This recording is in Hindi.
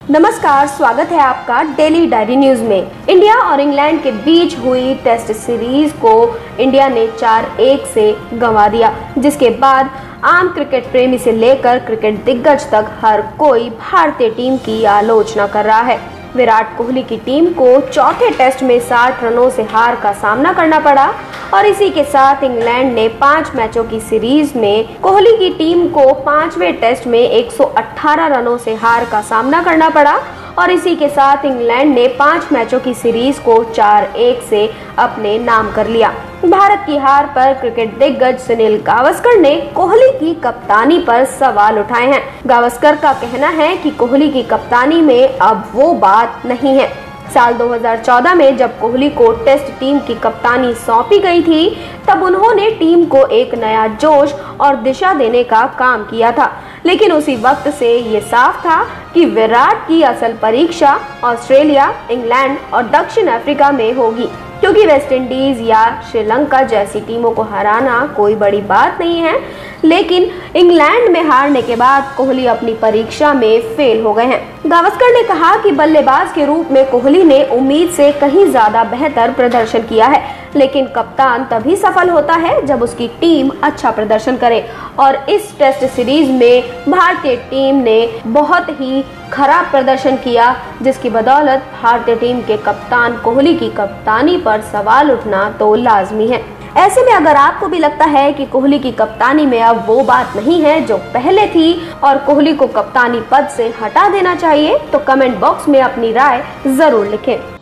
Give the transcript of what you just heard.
नमस्कार, स्वागत है आपका डेली डायरी न्यूज में। इंडिया और इंग्लैंड के बीच हुई टेस्ट सीरीज को इंडिया ने 4-1 से गंवा दिया, जिसके बाद आम क्रिकेट प्रेमी से लेकर क्रिकेट दिग्गज तक हर कोई भारतीय टीम की आलोचना कर रहा है। विराट कोहली की टीम को चौथे टेस्ट में 60 रनों से हार का सामना करना पड़ा और इसी के साथ इंग्लैंड ने 5 मैचों की सीरीज में कोहली की टीम को 5वें टेस्ट में 118 रनों से हार का सामना करना पड़ा और इसी के साथ इंग्लैंड ने 5 मैचों की सीरीज को 4-1 से अपने नाम कर लिया। भारत की हार पर क्रिकेट दिग्गज सुनील गावस्कर ने कोहली की कप्तानी पर सवाल उठाए हैं। गावस्कर का कहना है कि कोहली की कप्तानी में अब वो बात नहीं है। साल 2014 में जब कोहली को टेस्ट टीम की कप्तानी सौंपी गई थी, तब उन्होंने टीम को एक नया जोश और दिशा देने का काम किया था, लेकिन उसी वक्त से ये साफ था कि विराट की असल परीक्षा ऑस्ट्रेलिया, इंग्लैंड और दक्षिण अफ्रीका में होगी, क्योंकि वेस्टइंडीज या श्रीलंका जैसी टीमों को हराना कोई बड़ी बात नहीं है। लेकिन इंग्लैंड में हारने के बाद कोहली अपनी परीक्षा में फेल हो गए हैं। गावस्कर ने कहा कि बल्लेबाज के रूप में कोहली ने उम्मीद से कहीं ज्यादा बेहतर प्रदर्शन किया है, लेकिन कप्तान तभी सफल होता है जब उसकी टीम अच्छा प्रदर्शन करे और इस टेस्ट सीरीज में भारतीय टीम ने बहुत ही खराब प्रदर्शन किया, जिसकी बदौलत भारतीय टीम के कप्तान कोहली की कप्तानी पर सवाल उठना तो लाजमी है। ऐसे में अगर आपको भी लगता है कि कोहली की कप्तानी में अब वो बात नहीं है जो पहले थी और कोहली को कप्तानी पद से हटा देना चाहिए, तो कमेंट बॉक्स में अपनी राय जरूर लिखें।